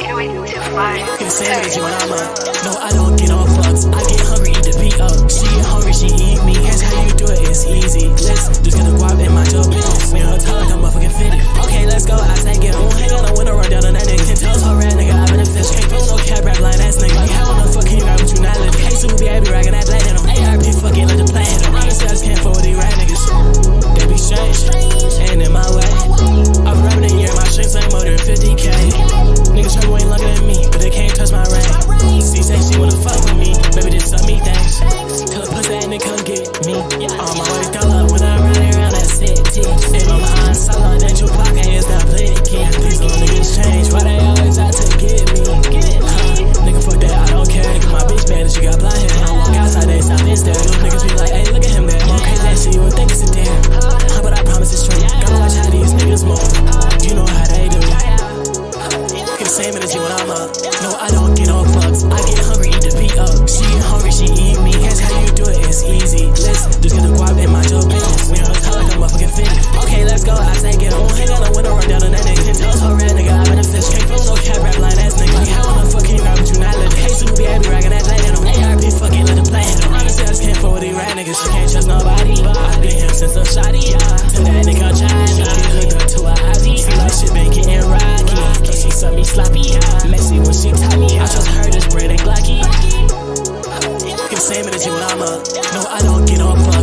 Can say that you when I'm up. No, I don't get on fucks. I get hungry, eat the beat up. She get hungry, she eat me. That's how you do it, it's easy. Listen, just gonna guap in my job business. Me on top like I'm motherfucking fitted. Okay, let's go, I take it. Won't hang on the window, run down on that nigga. 10 toes, whole rat nigga, I've been a fish. Can't pull no cap rap line ass nigga. Like, how the fuck can you rap with you not living? Hey, super baby, racking that black hit him. ARP fucking let the play hit him. Honestly, I just can't fuck with these rat niggas. They be strange, ain't in my way. I've been rapping a year, my strings ain't more than 50K. Niggas trouble ain't looking at me, but they can't touch my ring. She say she wanna fuck with me, baby just suck me thanks. Tell her push that and come get me. On my way dollar when I run around that city. If I'm high and solid, that you block is not playmaking. These little niggas change, why they always out to get me? Nigga fuck that, I don't care. Nigga my bitch bad and she got blind hair. I walk outside, they stop in stereo. Niggas be like, hey look at him there. Okay that shit, you would think it's a dare. But I promise it's straight. Gotta watch how these niggas move. You know how they do. Get the same energy when I'm up. No, I don't get on fucks. I get hungry, eat the beat up. She get hungry, she eat me. That's how you do it, it's easy. Listen, just gonna guap in my job business. We on top like I'm motherfucking fitted. Okay, let's go, I take it. Won't hang on the window, run down on that nigga. 10 toes, whole rat nigga, I've been a fish. Can't pull no cap rap line ass nigga. Like, how the fuck can you rap with you not living? Hey, super baby, racking that black hit him. ARP fucking let the play hit him. Honestly, I just can't fuck with these rat niggas. She can't trust nobody. I've been him since a shotty. To that nigga trying to get hooked up to a Ivy. Feel like shit been getting rocky. Cause she suck me sloppy. Messy when she taught me. I trust her, this bread and glocky. Can say me that you when I'm up. No, I don't get on fuck.